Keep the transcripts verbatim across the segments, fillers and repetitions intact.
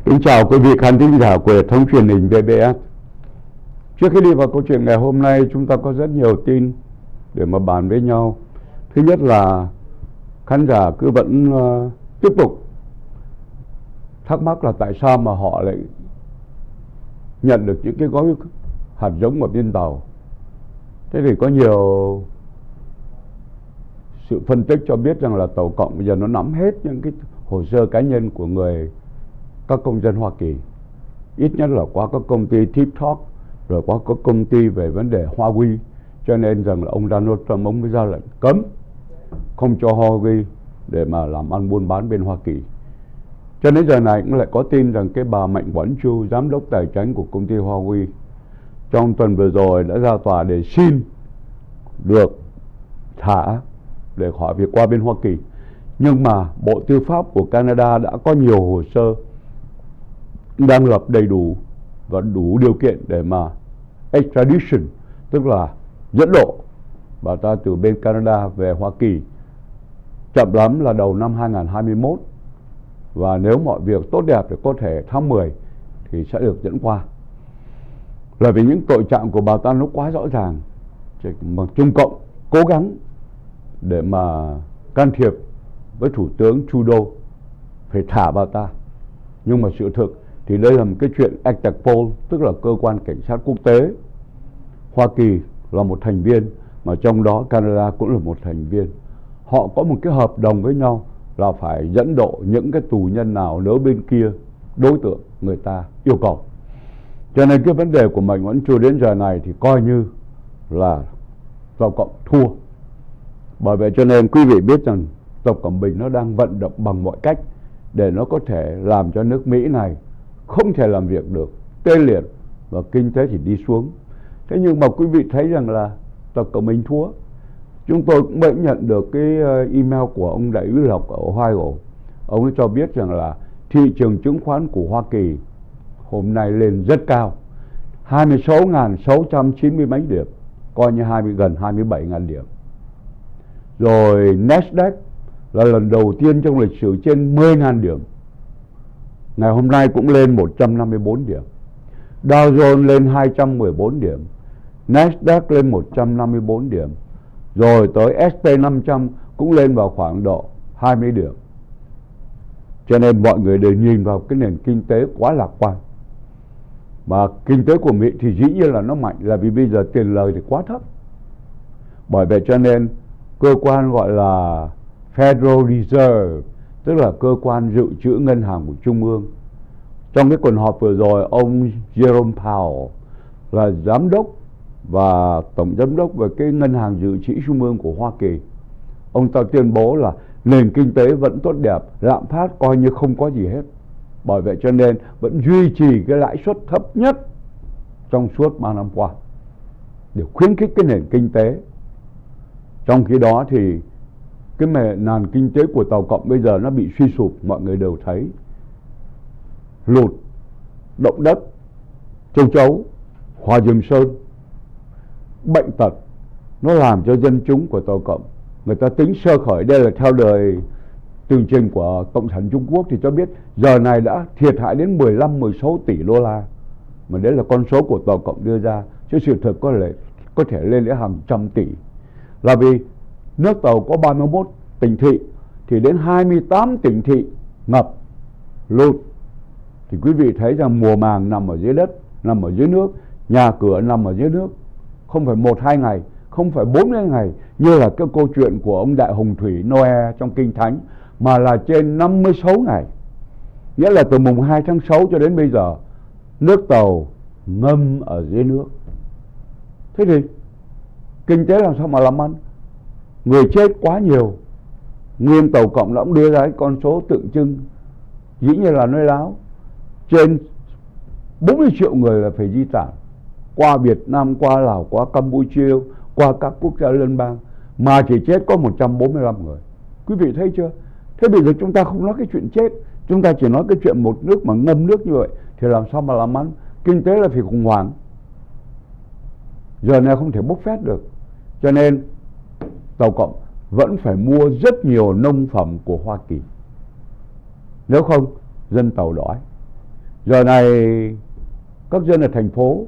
Kính chào quý vị khán thính giả của hệ thống truyền hình vê bê ét. Trước khi đi vào câu chuyện ngày hôm nay, chúng ta có rất nhiều tin để mà bàn với nhau. Thứ nhất là khán giả cứ vẫn uh, tiếp tục thắc mắc là tại sao mà họ lại nhận được những cái gói hạt giống ở bên tàu. Thế thì có nhiều sự phân tích cho biết rằng là Tàu Cộng bây giờ nó nắm hết những cái hồ sơ cá nhân của người các công dân Hoa Kỳ, ít nhất là qua các công ty TikTok, rồi qua các công ty về vấn đề Huawei, cho nên rằng là ông Donald Trump ông mới ra lệnh cấm không cho Huawei để mà làm ăn buôn bán bên Hoa Kỳ. Cho đến giờ này cũng lại có tin rằng cái bà Mạnh Quán Chu, giám đốc tài chính của công ty Huawei, trong tuần vừa rồi đã ra tòa để xin được thả để khỏi việc qua bên Hoa Kỳ. Nhưng mà Bộ Tư pháp của Canada đã có nhiều hồ sơ đang lập đầy đủ và đủ điều kiện để mà extradition, tức là dẫn độ bà ta từ bên Canada về Hoa Kỳ, chậm lắm là đầu năm hai nghìn không trăm hai mươi mốt, và nếu mọi việc tốt đẹp thì có thể tháng mười thì sẽ được dẫn qua. Là vì những tội trạng của bà ta nó quá rõ ràng, mà Trung Cộng cố gắng để mà can thiệp với Thủ tướng Trudeau phải thả bà ta. Nhưng mà sự thực thì đây là một cái chuyện Interpol, tức là cơ quan cảnh sát quốc tế. Hoa Kỳ là một thành viên, mà trong đó Canada cũng là một thành viên. Họ có một cái hợp đồng với nhau là phải dẫn độ những cái tù nhân nào nếu bên kia đối tượng người ta yêu cầu. Cho nên cái vấn đề của Mạnh Quán Chu đến giờ này thì coi như là Tàu Cộng thua. Bởi vậy cho nên quý vị biết rằng Tập Cận Bình nó đang vận động bằng mọi cách để nó có thể làm cho nước Mỹ này không thể làm việc được, tê liệt và kinh tế thì đi xuống. Thế nhưng mà quý vị thấy rằng là Tập Cận Bình thua. Chúng tôi cũng mới nhận được cái email của ông Đại úy Lộc ở Ohio. Ông ấy cho biết rằng là thị trường chứng khoán của Hoa Kỳ hôm nay lên rất cao, hai mươi sáu nghìn sáu trăm chín mươi mấy điểm, coi như hai mươi, gần hai mươi bảy nghìn điểm. Rồi Nasdaq là lần đầu tiên trong lịch sử trên mười nghìn điểm, ngày hôm nay cũng lên một trăm năm mươi bốn điểm. Dow Jones lên hai trăm mười bốn điểm, Nasdaq lên một trăm năm mươi bốn điểm, rồi tới ét and pê năm trăm cũng lên vào khoảng độ hai mươi điểm. Cho nên mọi người đều nhìn vào cái nền kinh tế quá lạc quan. Mà kinh tế của Mỹ thì dĩ nhiên là nó mạnh, là vì bây giờ tiền lời thì quá thấp. Bởi vậy cho nên cơ quan gọi là Federal Reserve, tức là cơ quan dự trữ ngân hàng của Trung ương, trong cái cuộc họp vừa rồi, ông Jerome Powell là giám đốc và tổng giám đốc về cái ngân hàng dự trữ Trung ương của Hoa Kỳ, ông ta tuyên bố là nền kinh tế vẫn tốt đẹp, lạm phát coi như không có gì hết. Bởi vậy cho nên vẫn duy trì cái lãi suất thấp nhất trong suốt ba năm qua để khuyến khích cái nền kinh tế. Trong khi đó thì cái nền kinh tế của Tàu Cộng bây giờ nó bị suy sụp, mọi người đều thấy. Lụt, động đất, châu chấu, Hòa Dường Sơn, bệnh tật, nó làm cho dân chúng của Tàu Cộng, người ta tính sơ khởi, đây là theo đời tường trình của Cộng sản Trung Quốc, thì cho biết giờ này đã thiệt hại đến mười lăm mười sáu tỷ đô la. Mà đấy là con số của Tàu Cộng đưa ra, chứ sự thực có thể, có thể lên đến hàng trăm tỷ. Là vì nước Tàu có ba mươi mốt tỉnh thị, thì đến hai mươi tám tỉnh thị ngập, lụt. Thì quý vị thấy rằng mùa màng nằm ở dưới đất, nằm ở dưới nước, nhà cửa nằm ở dưới nước. Không phải một hai ngày, không phải bốn mươi ngày như là cái câu chuyện của ông Đại Hồng Thủy Noe trong Kinh Thánh, mà là trên năm mươi sáu ngày. Nghĩa là từ mùng hai tháng sáu cho đến bây giờ, nước Tàu ngâm ở dưới nước. Thế thì kinh tế làm sao mà làm ăn? Người chết quá nhiều. Nguyên Tàu Cộng đã cũng đưa ra cái con số tượng trưng, dĩ nhiên là nói láo, trên bốn mươi triệu người là phải di tản qua Việt Nam, qua Lào, qua Campuchia, qua các quốc gia liên bang, mà chỉ chết có một trăm bốn mươi lăm người. Quý vị thấy chưa? Thế bây giờ chúng ta không nói cái chuyện chết, chúng ta chỉ nói cái chuyện một nước mà ngâm nước như vậy thì làm sao mà làm ăn? Kinh tế là phải khủng hoảng, giờ này không thể bốc phét được. Cho nên Tàu Cộng vẫn phải mua rất nhiều nông phẩm của Hoa Kỳ, nếu không dân Tàu đói. Giờ này các dân ở thành phố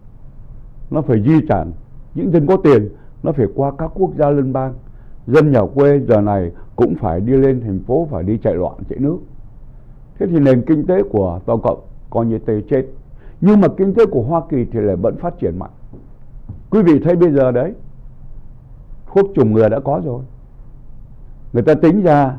nó phải di chuyển, những dân có tiền nó phải qua các quốc gia liên bang. Dân nhà quê giờ này cũng phải đi lên thành phố, phải đi chạy loạn chạy nước. Thế thì nền kinh tế của Tổng cộng coi như tê chết. Nhưng mà kinh tế của Hoa Kỳ thì lại vẫn phát triển mạnh. Quý vị thấy bây giờ đấy, thuốc chủng ngừa đã có rồi. Người ta tính ra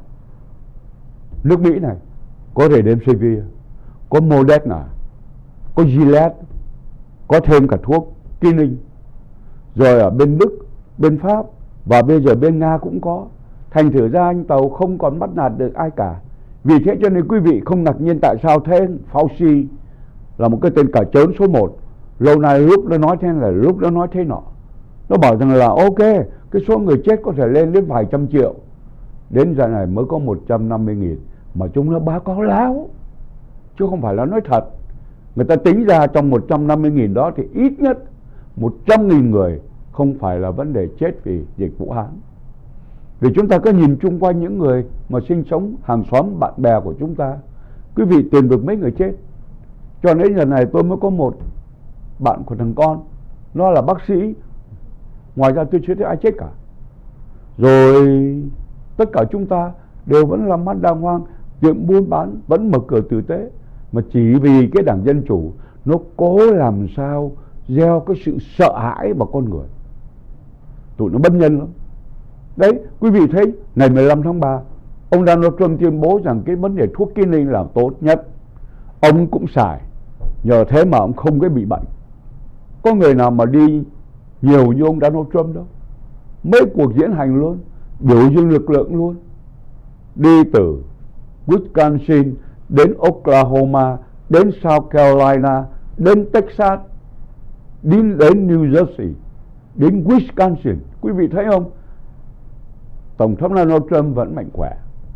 nước Mỹ này có Remdesivir, có Moderna, có Gilead, có thêm cả thuốc Kinning. Rồi ở bên Đức, bên Pháp và bây giờ bên Nga cũng có. Thành thử ra anh Tàu không còn bắt nạt được ai cả. Vì thế cho nên quý vị không ngạc nhiên tại sao thế Fauci là một cái tên cà chớn số một. Lâu nay lúc nó nói thế này, lúc nó nói thế nọ. Nó bảo rằng là ok, cái số người chết có thể lên đến vài trăm triệu. Đến giờ này mới có một trăm năm mươi nghìn. Mà chúng nó báo cáo láo, chứ không phải là nói thật. Người ta tính ra trong một trăm năm mươi nghìn đó thì ít nhất một trăm nghìn người không phải là vấn đề chết vì dịch Vũ Hán. Vì chúng ta có nhìn chung quanh những người mà sinh sống hàng xóm bạn bè của chúng ta, quý vị tìm được mấy người chết. Cho nên giờ này tôi mới có một bạn của thằng con, nó là bác sĩ, ngoài ra tôi chưa thấy ai chết cả. Rồi tất cả chúng ta đều vẫn làm ăn đàng hoàng, tiệm buôn bán vẫn mở cửa tử tế. Mà chỉ vì cái đảng Dân Chủ nó cố làm sao gieo cái sự sợ hãi vào con người, tụi nó bất nhân lắm. Đấy, quý vị thấy ngày mười lăm tháng ba ông Donald Trump tuyên bố rằng cái vấn đề thuốc Kinning là tốt nhất. Ông cũng xài, nhờ thế mà ông không có bị bệnh. Có người nào mà đi nhiều như ông Donald Trump đâu. Mấy cuộc diễn hành luôn, biểu dương lực lượng luôn. Đi từ Wisconsin đến Oklahoma, đến South Carolina, đến Texas, đi đến New Jersey, đến Wisconsin. Quý vị thấy không? Tổng thống Donald Trump vẫn mạnh khỏe.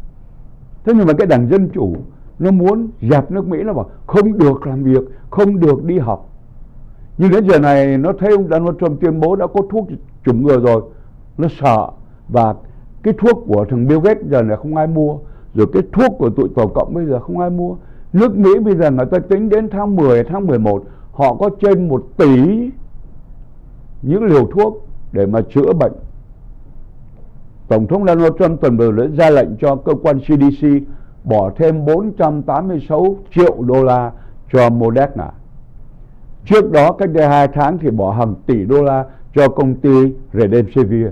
Thế nhưng mà cái đảng Dân Chủ nó muốn dẹp nước Mỹ, nó bảo không được làm việc, không được đi học. Nhưng đến giờ này nó thấy ông Donald Trump tuyên bố đã có thuốc chủng ngừa rồi, nó sợ. Và cái thuốc của thằng Bill Gates giờ này không ai mua. Rồi cái thuốc của tụi Tổ Cộng bây giờ không ai mua. Nước Mỹ bây giờ người ta tính đến tháng mười, tháng mười một họ có trên một tỷ những liều thuốc để mà chữa bệnh. Tổng thống Donald Trump tuần vừa đã ra lệnh cho cơ quan xê đê xê bỏ thêm bốn trăm tám mươi sáu triệu đô la cho Moderna. Trước đó cách đây hai tháng thì bỏ hàng tỷ đô la cho công ty Remdesivir.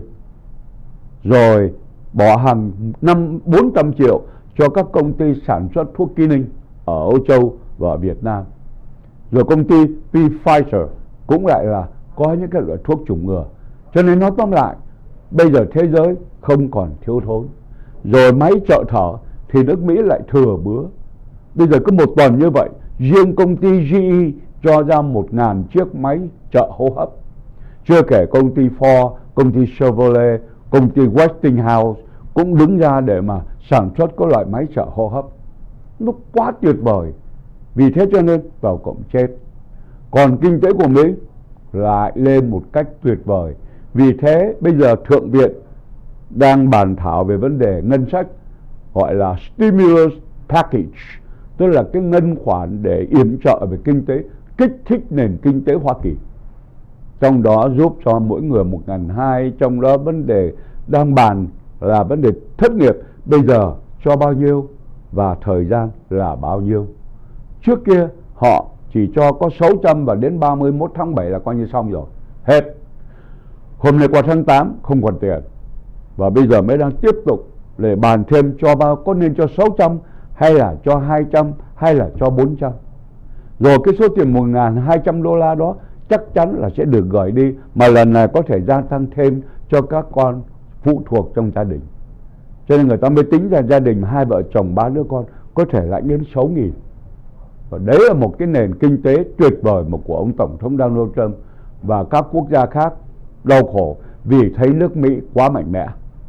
Rồi bỏ hàng năm bốn trăm triệu cho các công ty sản xuất thuốc Kinning ở Âu Châu và ở Việt Nam. Rồi công ty Pfizer cũng lại là có những cái loại thuốc chủng ngừa. Cho nên nói tóm lại, bây giờ thế giới không còn thiếu thốn. Rồi máy trợ thở thì nước Mỹ lại thừa bứa. Bây giờ cứ một tuần như vậy, riêng công ty giê e cho ra một ngàn chiếc máy trợ hô hấp. Chưa kể công ty Ford, công ty Chevrolet, công ty Westinghouse cũng đứng ra để mà sản xuất các loại máy trợ hô hấp. Nó quá tuyệt vời. Vì thế cho nên vào cộng chết. Còn kinh tế của Mỹ lại lên một cách tuyệt vời. Vì thế bây giờ Thượng viện đang bàn thảo về vấn đề ngân sách, gọi là stimulus package, tức là cái ngân khoản để yểm trợ về kinh tế, kích thích nền kinh tế Hoa Kỳ. Trong đó giúp cho mỗi người một nghìn hai trăm, trong đó vấn đề đang bàn là vấn đề thất nghiệp bây giờ cho bao nhiêu và thời gian là bao nhiêu. Trước kia họ chỉ cho có sáu trăm và đến ba mươi mốt tháng bảy là coi như xong rồi, hết. Hôm nay qua tháng tám không còn tiền, và bây giờ mới đang tiếp tục để bàn thêm cho bao, có nên cho sáu trăm hay là cho hai trăm hay là cho bốn trăm. Rồi cái số tiền một nghìn hai trăm đô la đó chắc chắn là sẽ được gửi đi, mà lần này có thể gia tăng thêm cho các con phụ thuộc trong gia đình. Cho nên người ta mới tính ra gia đình hai vợ chồng ba đứa con có thể lãnh đến sáu nghìn. Và đấy là một cái nền kinh tế tuyệt vời mà của ông Tổng thống Donald Trump. Và các quốc gia khác đau khổ vì thấy nước Mỹ quá mạnh mẽ.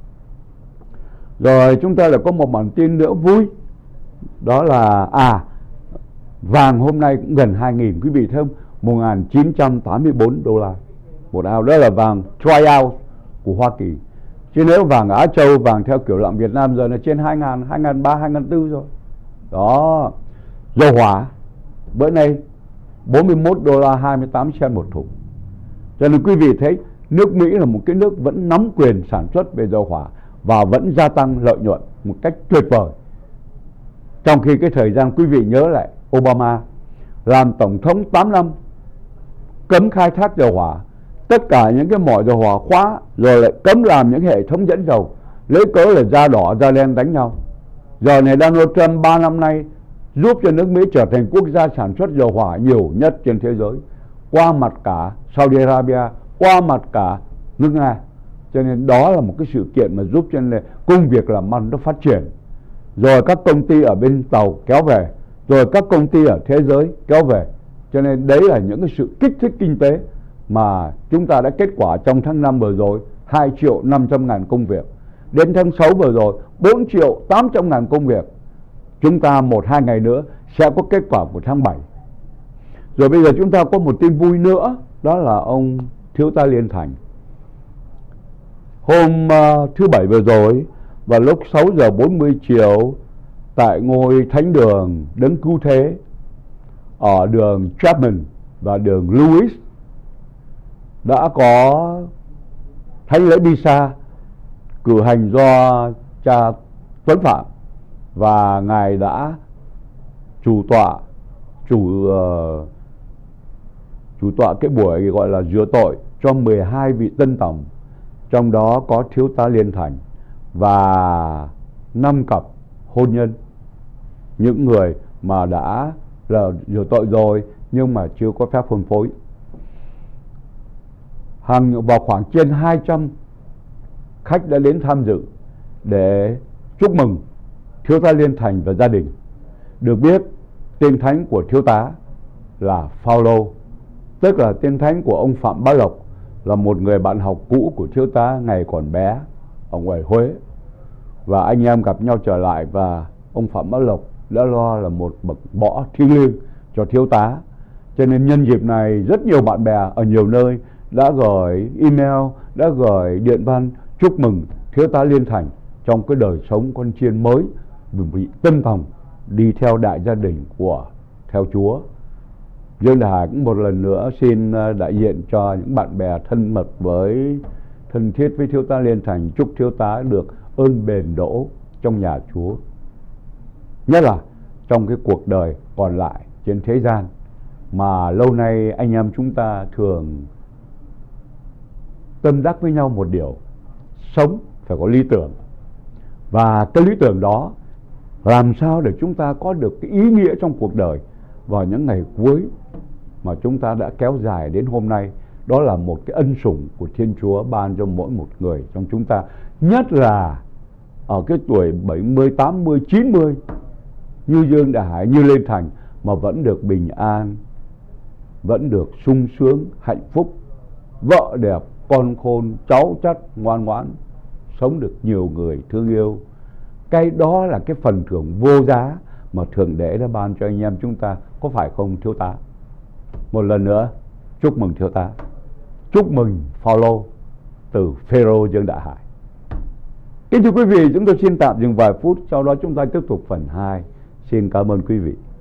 Rồi chúng ta lại có một bản tin nữa vui. Đó là à vàng hôm nay cũng gần hai nghìn, quý vị thấy không? một nghìn chín trăm tám mươi bốn đô la một ao. Đó là vàng tryout của Hoa Kỳ. Chứ nếu vàng Á Châu, vàng theo kiểu lạng Việt Nam giờ là trên hai nghìn, hai nghìn ba trăm, hai nghìn bốn trăm rồi. Đó. Dầu hỏa bữa nay bốn mươi mốt đô la hai mươi tám cent một thùng. Cho nên quý vị thấy nước Mỹ là một cái nước vẫn nắm quyền sản xuất về dầu hỏa và vẫn gia tăng lợi nhuận một cách tuyệt vời. Trong khi cái thời gian quý vị nhớ lại, Obama làm tổng thống tám năm, cấm khai thác dầu hỏa, tất cả những cái mỏ dầu hỏa khóa, rồi lại cấm làm những hệ thống dẫn dầu, lấy cớ là da đỏ da đen đánh nhau. Giờ này Donald Trump ba năm nay giúp cho nước Mỹ trở thành quốc gia sản xuất dầu hỏa nhiều nhất trên thế giới, qua mặt cả Saudi Arabia, qua mặt cả nước Nga. Cho nên đó là một cái sự kiện mà giúp cho nên công việc làm ăn nó phát triển. Rồi các công ty ở bên tàu kéo về, rồi các công ty ở thế giới kéo về. Cho nên đấy là những cái sự kích thích kinh tế mà chúng ta đã kết quả trong tháng năm vừa rồi, hai triệu năm trăm ngàn công việc. Đến tháng sáu vừa rồi, bốn triệu tám trăm ngàn công việc. Chúng ta một hai ngày nữa sẽ có kết quả của tháng bảy. Rồi bây giờ chúng ta có một tin vui nữa, đó là ông Thiếu tá Liên Thành. Hôm uh, thứ bảy vừa rồi, vào lúc sáu giờ bốn mươi chiều, tại ngôi thánh đường Đấng Cứu Thế ở đường Chapman và đường Lewis, đã có thánh lễ Misa cử hành do cha Tuấn Phạm, và ngài đã chủ tọa chủ uh, chủ tọa cái buổi gọi là rửa tội cho mười hai vị tân tòng, trong đó có Thiếu tá Liên Thành và năm cặp hôn nhân, những người mà đã là rửa tội rồi nhưng mà chưa có phép hôn phối. Hàng vào khoảng trên hai trăm khách đã đến tham dự để chúc mừng Thiếu tá Liên Thành và gia đình. Được biết tên thánh của thiếu tá là Phaolô, tức là tên thánh của ông Phạm Bá Lộc, là một người bạn học cũ của thiếu tá ngày còn bé ở ngoài Huế. Và anh em gặp nhau trở lại, và ông Phạm Bá Lộc đã lo là một bậc võ thiêng liêng cho thiếu tá. Cho nên nhân dịp này rất nhiều bạn bè ở nhiều nơi đã gửi email, đã gửi điện văn chúc mừng Thiếu tá Liên Thành trong cái đời sống con chiên mới, vị tân tòng đi theo đại gia đình của theo Chúa. Dương Đại Hải cũng một lần nữa xin đại diện cho những bạn bè thân mật với thân thiết với Thiếu tá Liên Thành, chúc thiếu tá được ơn bền đỗ trong nhà Chúa, nhất là trong cái cuộc đời còn lại trên thế gian mà lâu nay anh em chúng ta thường tâm đắc với nhau một điều: sống phải có lý tưởng. Và cái lý tưởng đó làm sao để chúng ta có được cái ý nghĩa trong cuộc đời vào những ngày cuối mà chúng ta đã kéo dài đến hôm nay. Đó là một cái ân sủng của Thiên Chúa ban cho mỗi một người trong chúng ta, nhất là ở cái tuổi bảy mươi, tám mươi, chín mươi như Dương Đại Hải, như Liên Thành, mà vẫn được bình an, vẫn được sung sướng, hạnh phúc, vợ đẹp, con khôn, cháu chắt, ngoan ngoãn, sống được nhiều người thương yêu. Cái đó là cái phần thưởng vô giá mà Thượng Đế đã ban cho anh em chúng ta, có phải không thiếu tá? Một lần nữa chúc mừng thiếu tá, chúc mừng Phaolô từ Phêrô Dương Đại Hải. Kính thưa quý vị, chúng tôi xin tạm dừng vài phút, sau đó chúng ta tiếp tục phần hai. Xin cảm ơn quý vị.